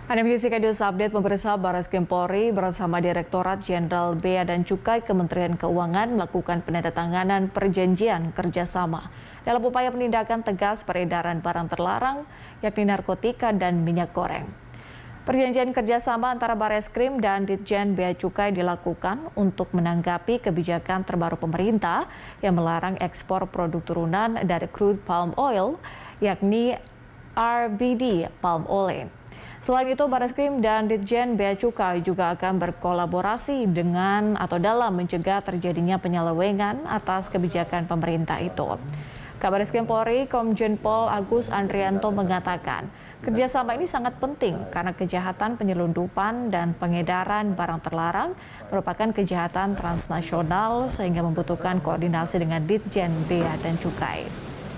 Anda menyaksikan News Update. Pemirsa, Barreskrim Polri bersama Direktorat Jenderal Bea dan Cukai Kementerian Keuangan melakukan penandatanganan perjanjian kerjasama dalam upaya penindakan tegas peredaran barang terlarang, yakni narkotika dan minyak goreng. Perjanjian kerjasama antara Barreskrim dan Ditjen Bea Cukai dilakukan untuk menanggapi kebijakan terbaru pemerintah yang melarang ekspor produk turunan dari crude palm oil, yakni RBD palm oil. Selain itu, Barreskrim dan Ditjen Bea Cukai juga akan berkolaborasi dengan atau dalam mencegah terjadinya penyelewengan atas kebijakan pemerintah itu. Kabar Reskrim Polri, Komjen Pol Agus Andrianto mengatakan, kerjasama ini sangat penting karena kejahatan penyelundupan dan pengedaran barang terlarang merupakan kejahatan transnasional sehingga membutuhkan koordinasi dengan Ditjen Bea dan Cukai.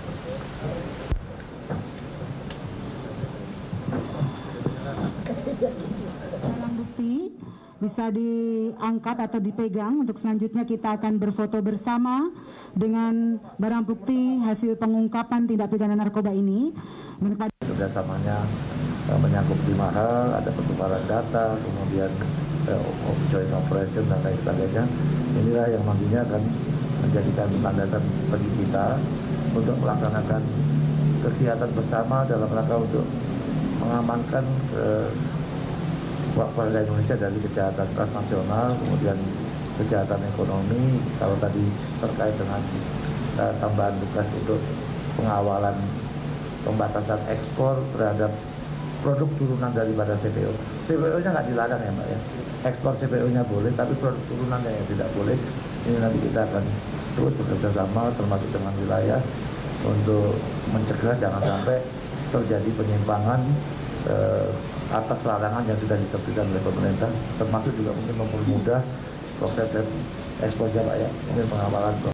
Barang bukti bisa diangkat atau dipegang. Untuk selanjutnya kita akan berfoto bersama dengan barang bukti hasil pengungkapan tindak pidana narkoba ini. Kerjasamanya menyangkut 5 hal, ada pertukaran data, kemudian joint operation dan lain sebagainya. Inilah yang nantinya akan menjadikan landasan bagi kita untuk melaksanakan kegiatan bersama dalam rangka untuk mengamankan warga Indonesia dari kejahatan transnasional, kemudian kejahatan ekonomi. Kalau tadi terkait dengan tambahan tugas untuk pengawalan pembatasan ekspor terhadap produk turunan daripada CPO. CPO-nya nggak dilarang ya Mbak ya. Ekspor CPO-nya boleh, tapi produk turunannya yang tidak boleh. Ini nanti kita akan terus bekerja sama termasuk dengan wilayah untuk mencegah jangan sampai terjadi penyimpangan atas larangan yang sudah diterbitkan oleh pemerintah, termasuk juga mungkin mempermudah proses ekspornya Pak ya, mungkin pengawalan.